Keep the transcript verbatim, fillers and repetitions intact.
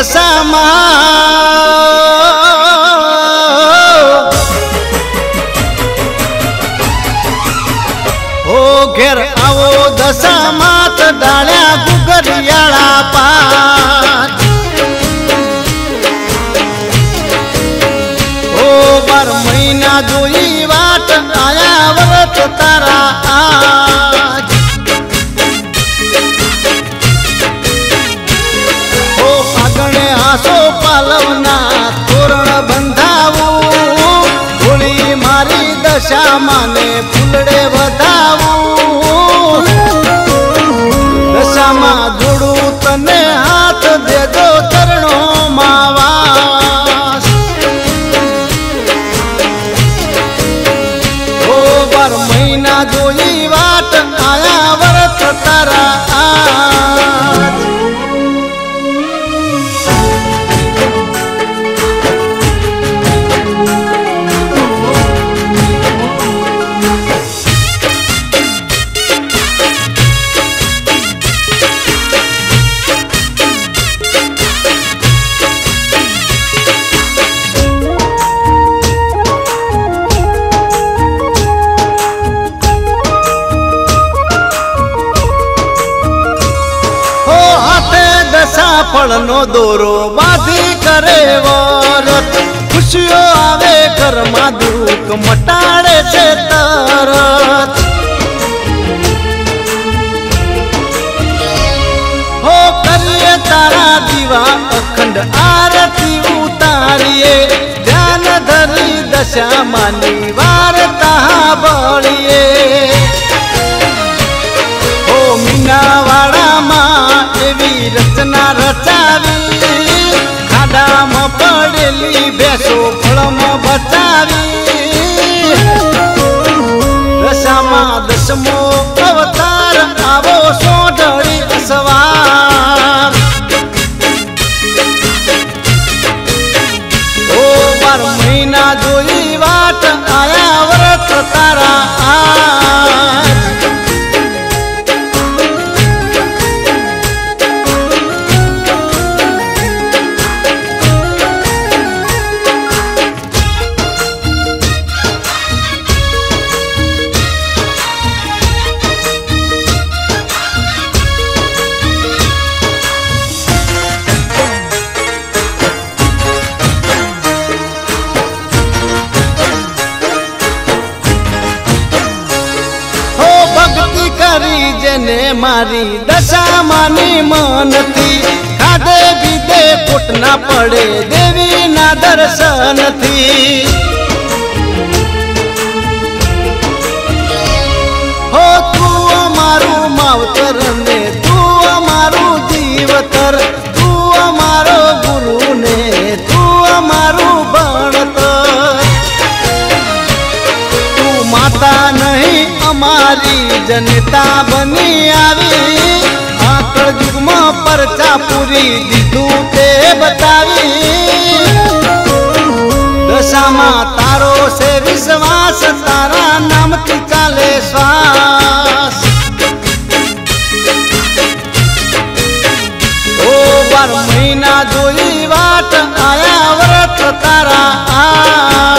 દશામાં ઓ ઘેર આવો દશામાં ડાળ્યા ગુગરિયાળા પાટ ઓ બાર મહિના જોઈ વાટ આયા વરત તારા આજ ઓ આગણે આસો પાલવના તોરણ બંધાવું હોળી મારી દશામાં ને ફૂલડે વધાવું દશામાં જોડું તને હાથ દેજો ચરણો માવાસ ઓ બાર મહિના જોઈ વાટ આયા વરત તારા આજ ફળનો દોરો બાંધી કરે વરત ખુશીઓ આવે ઘરમાં દુઃખ મટાડે છે તરત હો કરીએ તારા દીવા અખંડ આરતી ઉતારીએ ધ્યાન ધરી દશામાની વાર્તા બળીએ હો મીનાવાડામાં એવી રચના રચાવી ખાડામાં પડેલી ભેંસો ફળમાં બચાવી દશામાં દસમો અવતાર આવો સોઢળી અસવાર ઓ બાર મહિના જોઈ વાટ આયા વ્રત તારા આજ જેને મારી દશામાની મનથી ખાધે બીધે ફૂટ ના પડે દેવીના દર્શનથી હો તું અમારું માવતર ને તું અમારું જીવતર તું અમારો ગુરુ ને તું અમારું ભણતર તું માતા નહીં અમારી જનતા બની આવી આકળ યુગમાં પરચા પૂરી દીધું તે બતાવી દશામાં તારો છે વિશ્વાસ તારા નામથી ચાલે શ્વાસ ઓ બાર મહિના જોઈ વાટ આયા વ્રત તારા આ